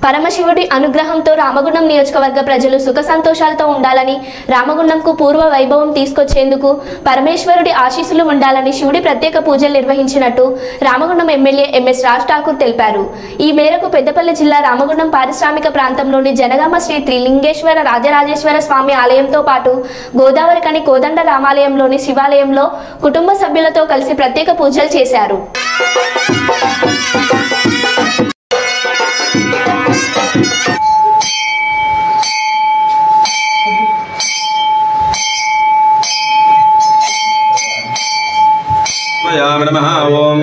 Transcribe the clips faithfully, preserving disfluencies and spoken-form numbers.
పరమశివుడి అనుగ్రహంతో రామగుండం నియోజకవర్గ ప్రజలు సుఖ సంతోషాలతో ఉండాలని, రామగుండంకు పూర్వ వైభవం తీసుకొచ్చేందుకు పరమేశ్వరుడి ఆశీస్సులు ఉండాలని శివుడి ప్రత్యేక పూజలు నిర్వహించినట్టు రామగుండం ఎమ్మెల్యే ఎంఎస్ రాజ్ ఠాకూర్ తెలిపారు. ఈ మేరకు పెద్దపల్లి జిల్లా రామగుండం పారిశ్రామిక ప్రాంతంలోని జనగామ శ్రీ త్రిలింగేశ్వర రాజరాజేశ్వర స్వామి ఆలయంతో పాటు గోదావరి కని కోదండ రామాలయంలోని శివాలయంలో కుటుంబ సభ్యులతో కలిసి ప్రత్యేక పూజలు చేశారు. ओम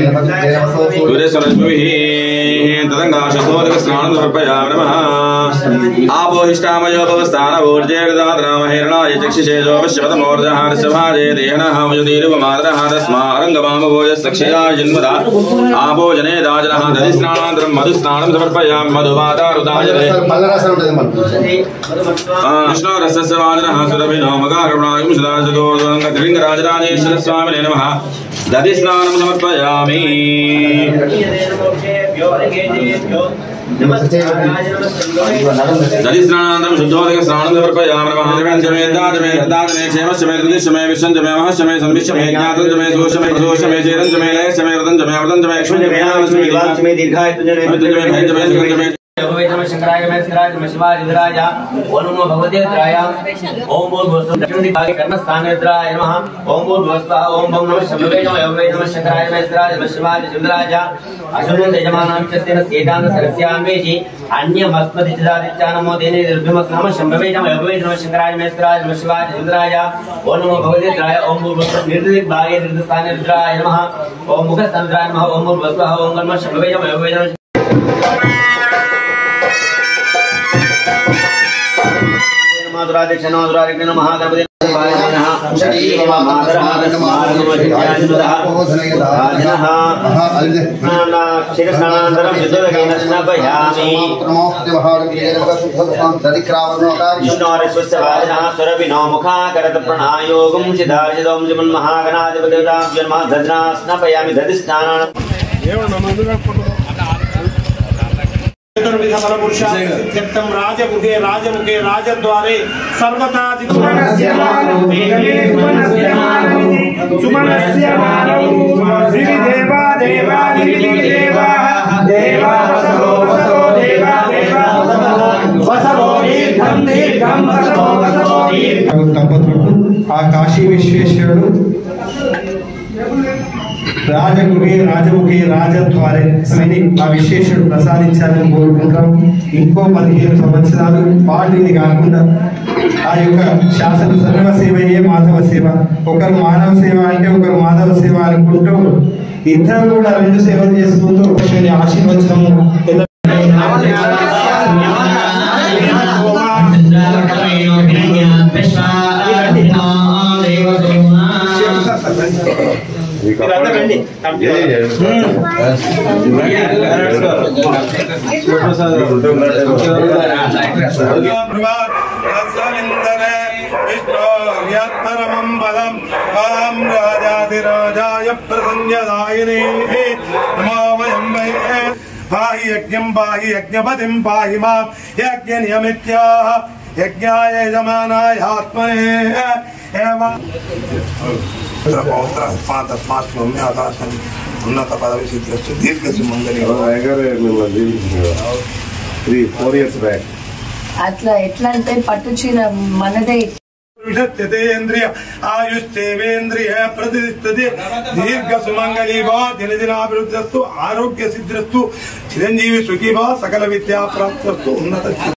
तदंगाशोदक स्नानं समर्पयामि नमः आपोहिष्टामयोपवस्थानभोर्जेर्दातरामहिरणाय चक्षुषेजो विश्वतमोर्जहारसभाजे देहनः वयुदीर्वमादरहारस्मारङ्गमामभोजसक्षया जन्मदा आपोजने दाजनः दधिस्नानान्तरं मधुस्नानं समर्पयामि मधुमातारुदायते कृष्णरसस्य वादनः सुरभिनो मगाकरुणायं सदाशिवोदङ्गलिङ्गराजराजेश्वर स्वामिने नमः दधिस्नानं समर्पयामि दधिस्नानान्तरं शुद्धोदक स्नानं समर्पयामि नमः जमे दाजमे दाजमे क्षेमश्चमे दृश्यमे विश्वञ्चमे महश्चमे संविश्चमे ज्ञातञ्चमे दोषमे दोषमे चेरञ्चमे लयश्चमे वृतञ्चमे वृतञ्चमे लक्ष्मीञ्चमे लक्ष्मीञ्चमे दीर्घायुञ्चमे दीर्घायुञ्चमे सुगन्धमे नमः शंकराय नमः शिवाय नमः शिवाय रुद्राय ओम नमो भगवते रुद्राय ओम बोल भस्म दक्षिण दिग्भागे कर्णस्थाने रुद्राय नमः ओम बोल भस्म ओम भं नमः शंभवे नमः यववे नमः शंकराय नमः शिवाय नमः शिवाय रुद्राय अशुनो यजमानांचस्तेन सेदान सरस्यान्वेजी अन्यमस्मति चिदादित्यानमो देने रुद्रमस् नमः शंभवे नमः यववे नमः शंकराय नमः शिवाय नमः शिवाय रुद्राय ओम नमो भगवते रुद्राय ओम बोल भस्म निर्दिग्भागे निर्दिस्थाने रुद्राय नमः ओम मुखस्थाने नमः ओम बोल भस्म ओम नमः शंभवे नमः यववे नमः माधुरादिक्षण माधुरादिक्षण महागणपति नमः शरीर माधुरः स्मारकमधिज्ञानदः राजनः शिरस्नानान्तरं शुद्धवेन स्नापयामि विष्णोरस्वस्य वाजनः सुरभिनो मुखाकरत प्रणायोगं सिद्धार्जितं जन्महागणाधिपतितां जन्मः धद्ना स्नापयामि दधिस्नानान् चतुर्विधफलपुरुषार्थं राजगुहे राजमुखे राजद्वारे सर्वथा सुमनस्य देवा देवा देवा देवा वसवो वसवो देवा देवा वसवो दीर्घं दीर्घं वसवो वसवो दीर्घं आ काशी विश्वेश्वरुడు రాజగుహే రాజముఖి రాజద్వారే అని ఆ విశేషుడు ప్రసాదించాలని కోరుకుంటాం. ఇంకో పదిహేను సంవత్సరాలు పాటు ఇది కాకుండా ఆ యొక్క శాసన సర్వ సేవయే మాధవ సేవ, ఒకరు మానవ సేవ అంటే ఒకరు మాధవ సేవ అనుకుంటూ ఇద్దరు కూడా రెండు సేవలు చేసుకుంటూ ఆశీర్వచనము राजाधिराजाय प्रसन्नदायिने नमो वयं वै पाहि यज्ञं पाहि यज्ञपतिं पाहि मां यज्ञनियमित्याः यज्ञाय यजमानाय आत्मने एवं ఉన్నత పదవి సిద్ధిస్తూ దీర్ఘ సుమంగళి అట్లా ఎట్లా అంటే పట్టు చీర మనదే విషత్యేంద్రియ ఆయుష్ేవేంద్రియ ప్రతిష్టతి దీర్ఘ సుమంగళీ భవ దినదినాభివృద్ధిస్తూ ఆరోగ్య సిద్ధిస్తూ చిరంజీవి సుఖీ భవ సకల విద్యా ప్రాప్తిస్తూ ఉన్నత